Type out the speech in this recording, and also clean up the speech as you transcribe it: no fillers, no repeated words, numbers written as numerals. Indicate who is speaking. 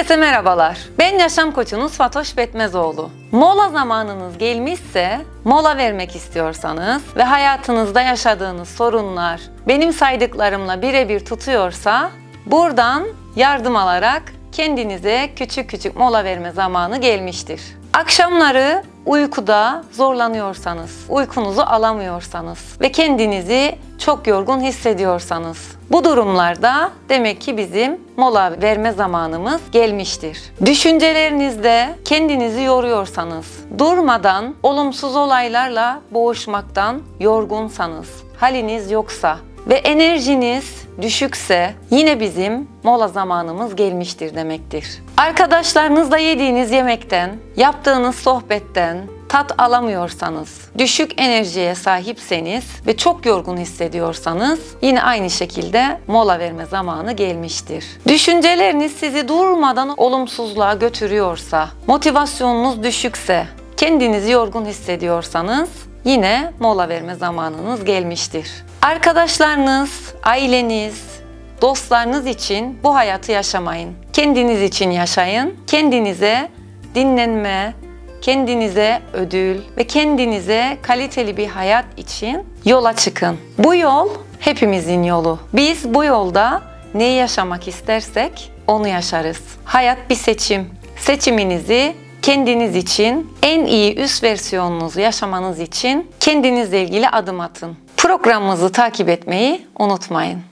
Speaker 1: Herkese merhabalar. Ben yaşam koçunuz Fatoş Betmezoğlu. Mola zamanınız gelmişse, mola vermek istiyorsanız ve hayatınızda yaşadığınız sorunlar benim saydıklarımla birebir tutuyorsa, buradan yardım alarak kendinize küçük küçük mola verme zamanı gelmiştir. Akşamları uykuda zorlanıyorsanız, uykunuzu alamıyorsanız ve kendinizi çok yorgun hissediyorsanız, bu durumlarda demek ki bizim mola verme zamanımız gelmiştir. Düşüncelerinizde kendinizi yoruyorsanız, durmadan olumsuz olaylarla boğuşmaktan yorgunsanız, haliniz yoksa ve enerjiniz düşükse yine bizim mola zamanımız gelmiştir demektir. Arkadaşlarınızla yediğiniz yemekten, yaptığınız sohbetten tat alamıyorsanız, düşük enerjiye sahipseniz ve çok yorgun hissediyorsanız yine aynı şekilde mola verme zamanı gelmiştir. Düşünceleriniz sizi durmadan olumsuzluğa götürüyorsa, motivasyonunuz düşükse, kendinizi yorgun hissediyorsanız yine mola verme zamanınız gelmiştir. Arkadaşlarınız, aileniz, dostlarınız için bu hayatı yaşamayın. Kendiniz için yaşayın. Kendinize dinlenme, kendinize ödül ve kendinize kaliteli bir hayat için yola çıkın. Bu yol hepimizin yolu. Biz bu yolda neyi yaşamak istersek onu yaşarız. Hayat bir seçim. Seçiminizi kendiniz için, en iyi üst versiyonunuzu yaşamanız için kendinizle ilgili adım atın. Programımızı takip etmeyi unutmayın.